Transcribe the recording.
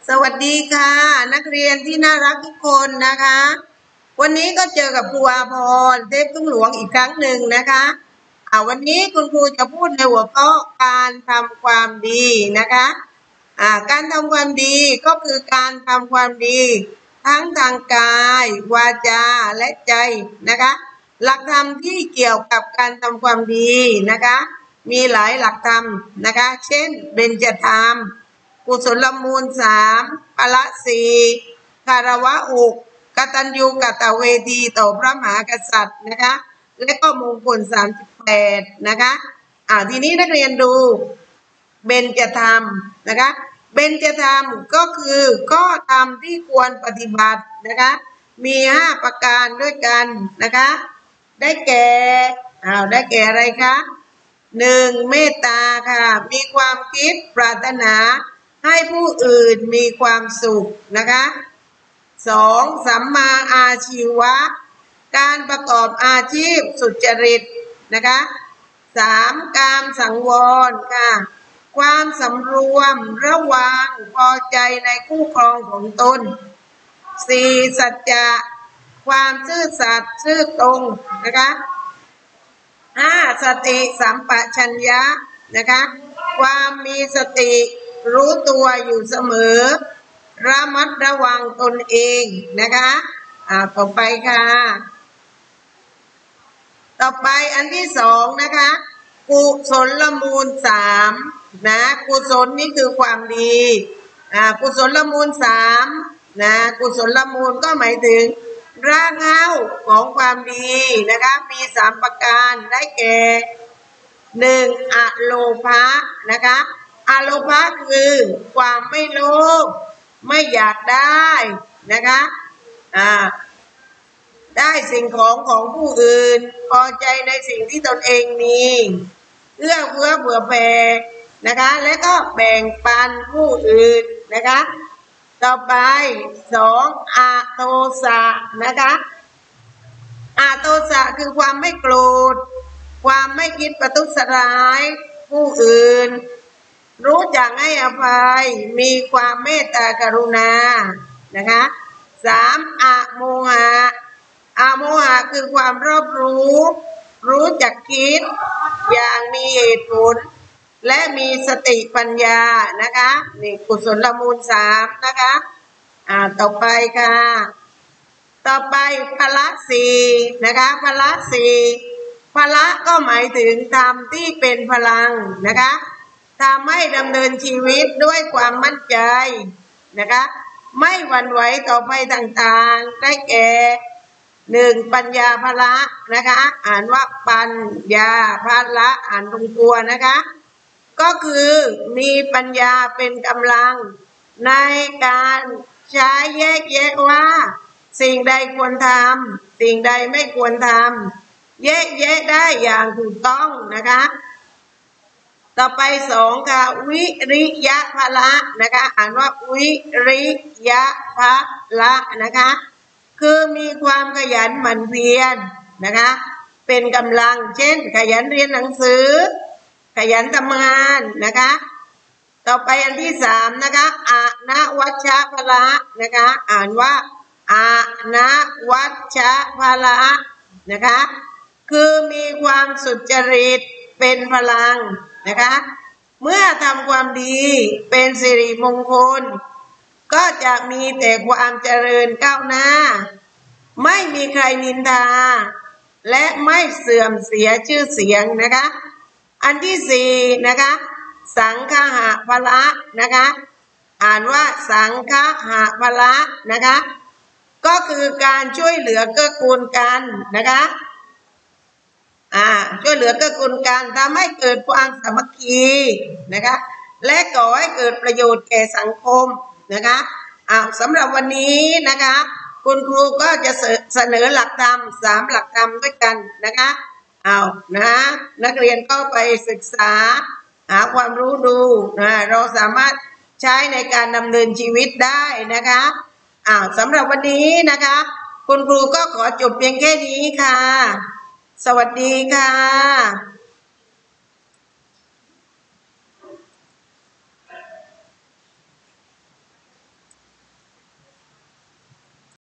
สวัสดีค่ะนักเรียนที่น่ารักทุกคนนะคะวันนี้ก็เจอกับครูอาภรณ์เทพทุ่งหลวงอีกครั้งหนึ่งนะคะวันนี้คุณครูจะพูดในหัวข้อการทำความดีนะคะการทำความดีก็คือการทำความดีทั้งทางกายวาจาและใจนะคะหลักธรรมที่เกี่ยวกับการทำความดีนะคะมีหลายหลักธรรมนะคะเช่นเบญจธรรมกุศลมูล3พละ4คารวะ6กตัญญูกตเวทีต่อพระมหากษัตริย์นะคะและก็มงคล38นะคะทีนี้นักเรียนดูเบญจธรรมนะคะเบญจธรรมก็คือข้อธรรมที่ควรปฏิบัตินะคะมี5ประการด้วยกันนะคะได้แก่อะไรคะ1เมตตาค่ะมีความคิดปรารถนาให้ผู้อื่นมีความสุขนะคะ2สัมมาอาชีวะการประกอบอาชีพสุจริตนะคะ3การสังวรค่ะความสำรวมระวังพอใจในคู่ครองของตน4สัจจะความซื่อสัตย์ซื่อตรงนะคะ5สติสัมปชัญญะนะคะความมีสติรู้ตัวอยู่เสมอระมัดระวังตนเองนะคะต่อไปค่ะต่อไปอันที่2นะคะกุศลมูล3นะกุศลนี่คือความดีกุศลมูล3นะกุศลมูลก็หมายถึงรากเหง้าของความดีนะคะมี3ประการได้แก่1อโลภะนะคะอโลภะคือความไม่โลภไม่อยากได้นะคะได้สิ่งของผู้อื่นพอใจในสิ่งที่ตนเองมีเอื้อเฟื้อเผื่อแผ่นะคะและก็แบ่งปันผู้อื่นนะคะต่อไป2อโทสะนะคะอโทสะคือความไม่โกรธความไม่คิดประทุษร้ายผู้อื่นรู้จักให้อภัยมีความเมตตากรุณานะคะ3อโมหะอโมหะคือความรอบรู้จักคิดอย่างมีเหตุผลและมีสติปัญญานะคะนี่กุศลมูล3นะคะต่อไปค่ะต่อไปพละ4นะคะพละ4พละก็หมายถึงธรรมที่เป็นพลังนะคะทำให้ดำเนินชีวิตด้วยความมั่นใจนะคะไม่หวั่นไหวต่อภัยต่างๆได้แก่1ปัญญาพละนะคะอ่านว่าปัญญาพละอ่านตรงตัวนะคะก็คือมีปัญญาเป็นกำลังในการใช้แยกแยะว่าสิ่งใดควรทำสิ่งใดไม่ควรทำแยกแยะได้อย่างถูกต้องนะคะต่อไป2ค่ะวิริยะพละนะคะอ่านว่าวิริยะพละนะคะคือมีความขยันหมั่นเพียรนะคะเป็นกำลังเช่นขยันเรียนหนังสือขยันทำงานนะคะต่อไปอันที่3นะคะอนวัชชะพละนะคะอ่านว่าอนวัชชะพละนะคะคือมีความสุจริตเป็นพลังนะคะเมื่อทำความดีเป็นสิริมงคลก็จะมีแต่ความเจริญก้าวหน้าไม่มีใครนินทาและไม่เสื่อมเสียชื่อเสียงนะคะอันที่4นะคะสังฆะพละนะคะอ่านว่าสังฆะพละนะคะก็คือการช่วยเหลือเกื้อกูลกันนะคะช่วยเหลือเกื้อกูลกันทำให้เกิดความสามัคคีนะคะและก่อให้เกิดประโยชน์แก่สังคมนะคะสำหรับวันนี้นะคะคุณครูก็จะเสนอหลักธรรม3หลักธรรมด้วยกันนะคะนักเรียนก็ไปศึกษาหาความรู้ดูเราสามารถใช้ในการดำเนินชีวิตได้นะคะสำหรับวันนี้นะคะคุณครูก็ขอจบเพียงแค่นี้ค่ะสวัสดีค่ะ